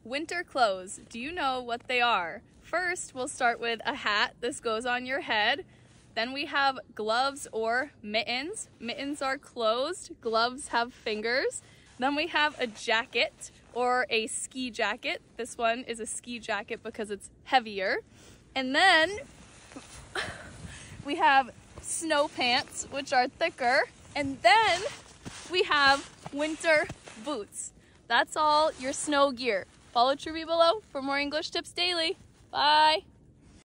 winter clothes. Do you know what they are? First, we'll start with a hat. This goes on your head. Then we have gloves or mittens. Mittens are closed. Gloves have fingers. Then we have a jacket or a ski jacket. This one is a ski jacket because it's heavier. And then we have snow pants, which are thicker. And then we have winter boots. That's all your snow gear. Follow Truby below for more English tips daily. Bye.